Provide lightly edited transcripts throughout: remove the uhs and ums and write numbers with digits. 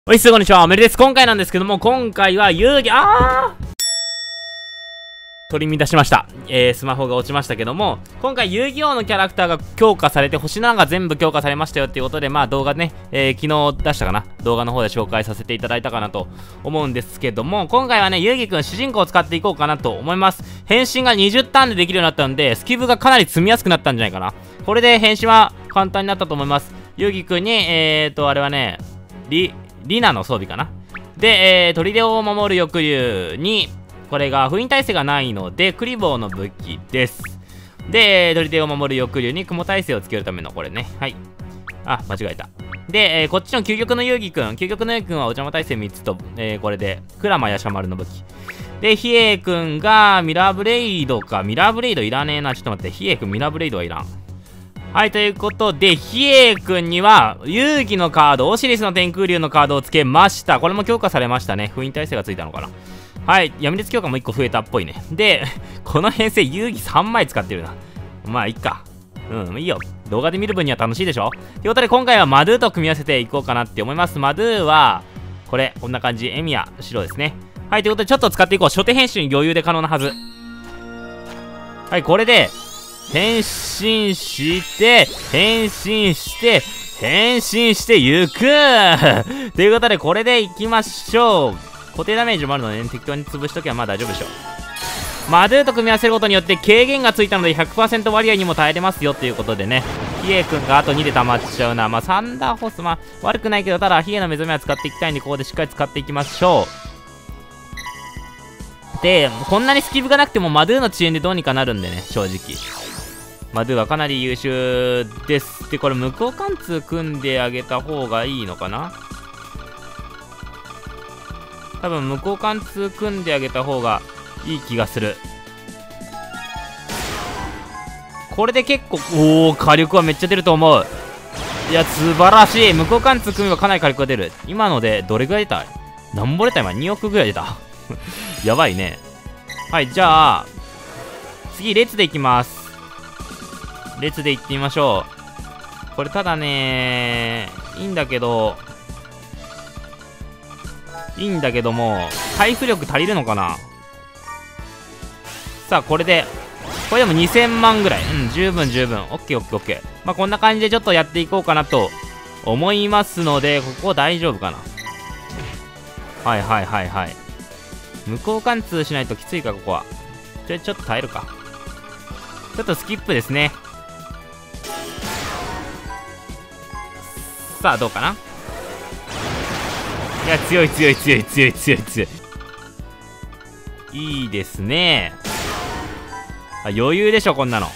はい、こんにちは、メルです。今回なんですけども、今回は遊戯、取り乱しました。スマホが落ちましたけども、今回遊戯王のキャラクターが強化されて、星7が全部強化されましたよっていうことで、まあ動画ね、昨日出したかな、動画の方で紹介させていただいたかなと思うんですけども、今回はね、遊戯くん主人公を使っていこうかなと思います。変身が20ターンでできるようになったんで、スキブがかなり積みやすくなったんじゃないかな。これで変身は簡単になったと思います。遊戯くんに、あれはね、リナの装備かな。で、砦を守る翼竜に、これが封印耐性がないので、クリボーの武器です。で、砦を守る翼竜に雲耐性をつけるためのこれね。はい。あ、間違えた。で、こっちの究極の遊戯くん。究極の遊戯くんはお邪魔耐性3つと、これで、クラマヤシャマルの武器。で、ヒエくんがミラーブレイドか。ミラーブレイドいらねえな。ちょっと待って。ヒエくんミラーブレイドはいらん。はい、ということで、ヒエくんには、遊戯のカード、オシリスの天空竜のカードをつけました。これも強化されましたね。封印耐性がついたのかな。はい、闇烈強化も1個増えたっぽいね。で、この編成、遊戯3枚使ってるな。まあ、いっか。いいよ。動画で見る分には楽しいでしょ。ということで、今回はマドゥと組み合わせていこうかなって思います。マドゥは、これ、こんな感じ。エミヤ、白ですね。はい、ということで、ちょっと使っていこう。初手変身余裕で可能なはず。はい、これで、変身して、変身して、変身していくということで、これでいきましょう。固定ダメージもあるので、ね、適当に潰しとけばまあ大丈夫でしょう。マドゥと組み合わせることによって軽減がついたので 100% 割合にも耐えれますよということでね。ヒエくんがあと2で溜まっちゃうな。まあサンダーホース、まあ悪くないけど、ただヒエの目覚めは使っていきたいんで、ここでしっかり使っていきましょう。で、こんなにスキブがなくてもマドゥの遅延でどうにかなるんでね、正直。マドゥはかなり優秀です。で、これ向こう貫通組んであげた方がいいのかな。多分向こう貫通組んであげた方がいい気がする。これで結構、火力はめっちゃ出ると思う。いや、素晴らしい。向こう貫通組めばかなり火力が出る。今のでどれぐらい出た？なんぼ出た今？ 2 億ぐらい出た。やばいね。はい、じゃあ、次、列でいきます。列で行ってみましょう。これただね、いいんだけども、回復力足りるのかな。さあ、これでも2000万ぐらい。十分。オッケー。まあ、こんな感じでちょっとやっていこうかなと思いますので、ここ大丈夫かな。はい。向こう貫通しないときついか、ここは。ちょっと耐えるか。ちょっとスキップですね。さあ、どうかな。いや、強い。いいですね。余裕でしょ、こんなの。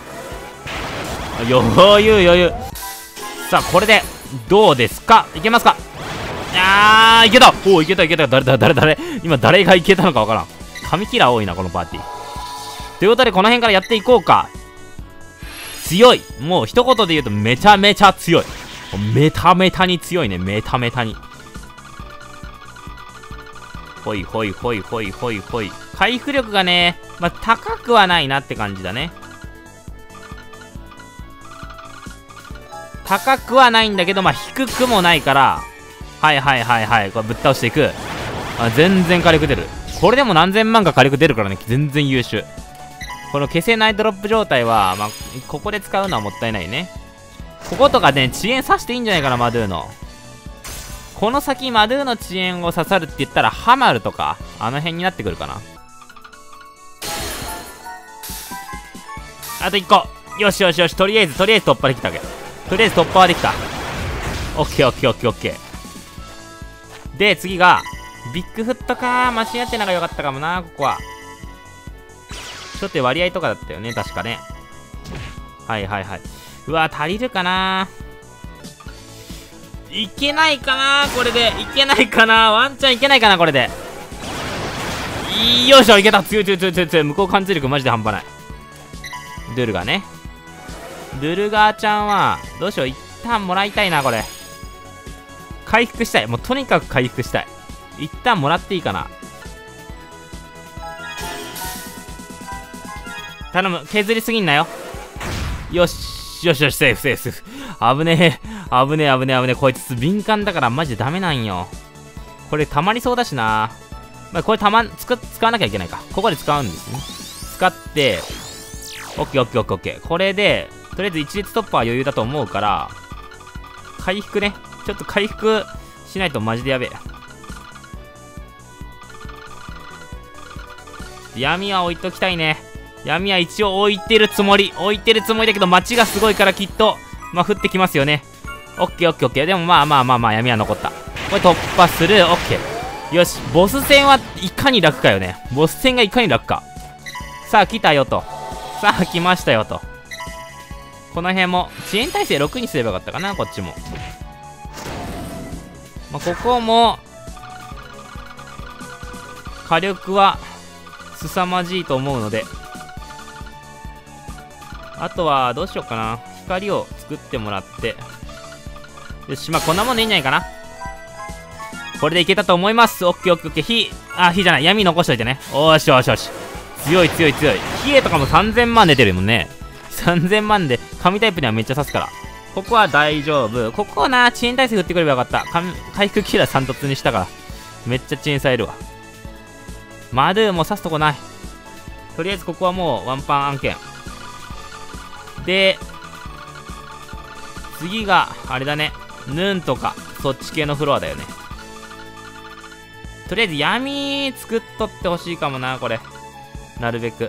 余裕。さあ、これで、どうですか？いけますか？いけた。いけた。誰今、誰がいけたのかわからん。紙キラー多いな、このパーティー。ということで、この辺からやっていこうか。強い。もう、一言で言うと、めちゃめちゃ強い。メタメタに強いね。メタメタに。ほい。回復力がね、まあ、高くはないなって感じだね。高くはないんだけど、まあ、低くもないから、はい。これぶっ倒していく。全然火力出る。これでも何千万か火力出るからね。全然優秀。この消せないドロップ状態は、まあ、ここで使うのはもったいないね。こことかね、遅延刺していいんじゃないかな、マドゥの。この先、マドゥの遅延を刺さるって言ったら、ハマルとか、あの辺になってくるかな。あと1個。よし。とりあえず突破できたわけ。とりあえず突破はできた。オッケー。で、次が、ビッグフットか。間違ってなんかよかったかもな、ここは。ちょっと割合とかだったよね、確かね。はい。うわ、足りるかな。いけないかな、これで。いけないかな、ワンチャンいけないかな、これで。よいしょ、いけた。強い。向こう貫通力マジで半端ない。ドゥルガーね。ドゥルガーちゃんは、どうしよう、一旦もらいたいな、これ。回復したい。もうとにかく回復したい。一旦もらっていいかな。頼む、削りすぎんなよ。よし、セーフ。危ね危ねえ危ねえ危ねえ。こいつ敏感だからマジでダメなんよ。これ溜まりそうだしな。まあ、これ使わなきゃいけないか。ここで使うんですね。使って、オッケーオッケーオッケーオッケー。これで、とりあえず一列突破は余裕だと思うから、回復ね。ちょっと回復しないとマジでやべえ。闇は置いときたいね。闇は一応置いてるつもりだけど、街がすごいからきっと、まあ、降ってきますよね。オッケーオッケーオッケー。でもまあまあまあまあ、闇は残った。これ突破する。オッケー。よし、ボス戦はいかに楽かよね。ボス戦がいかに楽か。さあ、来たよと。さあ、来ましたよと。この辺も、遅延耐性6にすればよかったかな、こっちも。まあ、ここも、火力は、凄まじいと思うので、あとは、どうしようかな。光を作ってもらって。よし、まあ、こんなもんでいいんじゃないかな。これでいけたと思います。オッケーオッケーオッケー。火じゃない。闇残しといてね。おしよしよし。強い強い強い。火とかも3000万出てるもんね。3000万で、神タイプにはめっちゃ刺すから。ここは大丈夫。ここはな、遅延耐性振ってくればよかった。回復キラー3突にしたから。めっちゃ遅延されるわ。マドゥも刺すとこない。とりあえずここはもうワンパン案件。で、次が、あれだね。ヌンとか、そっち系のフロアだよね。とりあえず闇作っとってほしいかもな、これ。なるべく。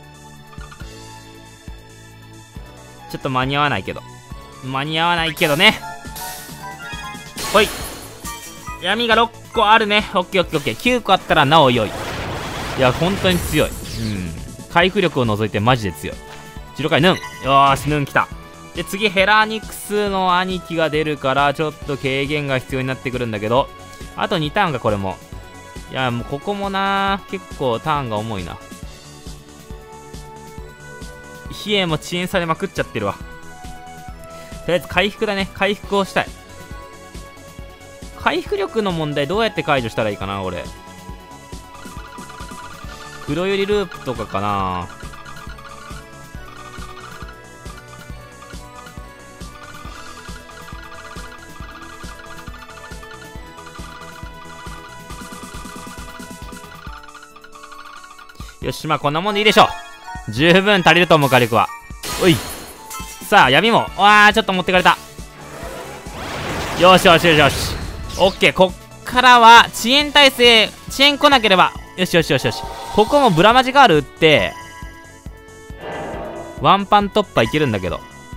ちょっと間に合わないけど。間に合わないけどね。ほい。闇が6個あるね。オッケーオッケーオッケー。9個あったらなお良い。いや、本当に強い。回復力を除いてマジで強い。白回ヌン。よーし、ヌン来た。で、次、ヘラニクスの兄貴が出るから、ちょっと軽減が必要になってくるんだけど、あと2ターンがこれも。いや、もうここもな、結構ターンが重いな。比叡も遅延されまくっちゃってるわ。とりあえず回復だね。回復をしたい。回復力の問題どうやって解除したらいいかな、俺。黒百合ループとかかな。よし、まあこんなもんでいいでしょう。十分足りると思う、火力は。おい。さあ、闇も。ちょっと持ってかれた。よしよしよしよし。オッケー、こっからは、遅延耐性、遅延来なければ。よしよしよしよし。ここもブラマジガール打って、ワンパン突破いけるんだけど。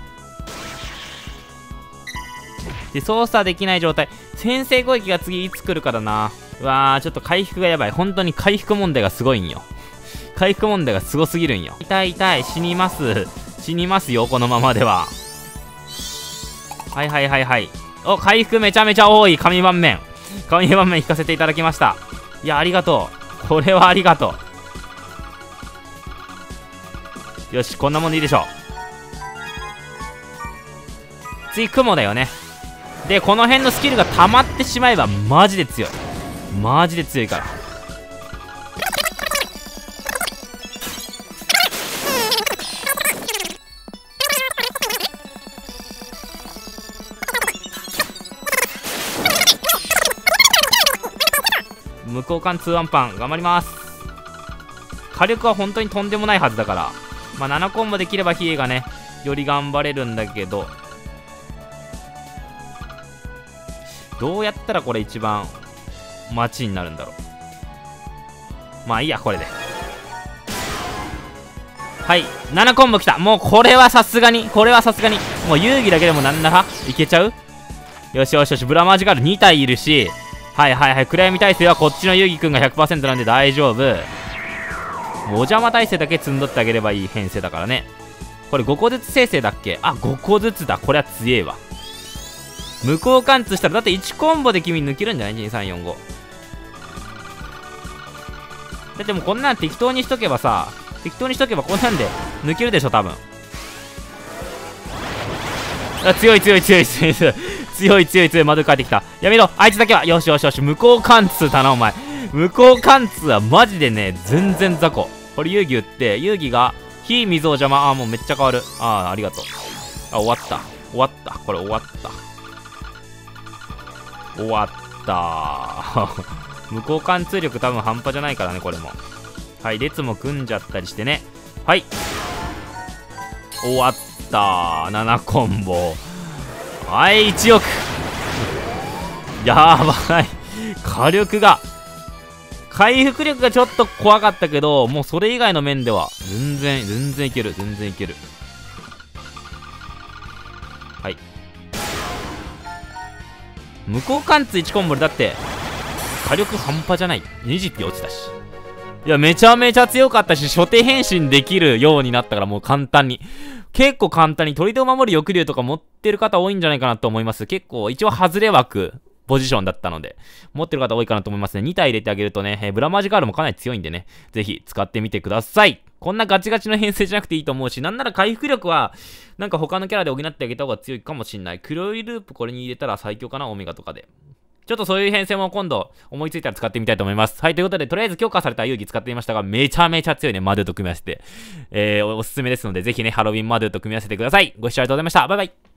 で、操作できない状態。先制攻撃が次いつ来るかだな。ちょっと回復がやばい。本当に回復問題がすごいんよ。回復問題がすごすぎるんよ。痛い痛い、死にます。死にますよ、このままでは。はいはいはいはい。お、回復めちゃめちゃ多い。神盤面。神盤面引かせていただきました。いや、ありがとう。これはありがとう。よし、こんなもんでいいでしょう。次、雲だよね。で、この辺のスキルが溜まってしまえば、マジで強い。マジで強いから。無交換2ワンパン頑張ります。火力は本当にとんでもないはずだから、まあ、7コンボできれば比叡がねより頑張れるんだけど、どうやったらこれ一番待ちになるんだろう。まあいいや、これで。はい、7コンボきた。もうこれはさすがにもう遊戯だけでもなんならいけちゃう。よしよしよし、ブラマージガール2体いるし、はいはいはい、暗闇耐性はこっちの遊戯くんが 100% なんで大丈夫。お邪魔耐性だけ積んどってあげればいい編成だからね。これ5個ずつ生成だっけ。5個ずつだ。これは強えわ。無効貫通したらだって1コンボで君抜けるんじゃない ?2345 だってもうこんなん適当にしとけばこんなんで抜けるでしょ多分。強い強い強い強い強い強い強い強い。窓帰ってきた。やめろ、あいつだけは。よしよしよし、無効貫通だなお前。無効貫通はマジでね全然雑魚。これ遊戯打って遊戯が火水を邪魔。もうめっちゃ変わる。ありがとう。終わったこれ終わった。 終わった向こう貫通力多分半端じゃないからね、これも。はい、列も組んじゃったりしてね。はい、終わった7コンボ。はい、1億やばい火力が、回復力がちょっと怖かったけど、もうそれ以外の面では全然いける、全然いける。はい、向こう貫通1コンボでだって火力半端じゃない。20匹落ちたし、いやめちゃめちゃ強かったし、初手変身できるようになったから、もう簡単に、結構簡単に砦を守る翼竜とか持ってる方多いんじゃないかなと思います。結構一応外れ枠ポジションだったので、持ってる方多いかなと思いますね。2体入れてあげるとね、ブラマージガールもかなり強いんでね、ぜひ使ってみてください。こんなガチガチの編成じゃなくていいと思うし、なんなら回復力は、なんか他のキャラで補ってあげた方が強いかもしんない。黒いループこれに入れたら最強かな、オメガとかで。ちょっとそういう編成も今度思いついたら使ってみたいと思います。はい、ということで、とりあえず強化された遊戯使ってみましたが、めちゃめちゃ強いね、マドゥと組み合わせて。おすすめですので、ぜひね、ハロウィンマドゥと組み合わせてください。ご視聴ありがとうございました。バイバイ。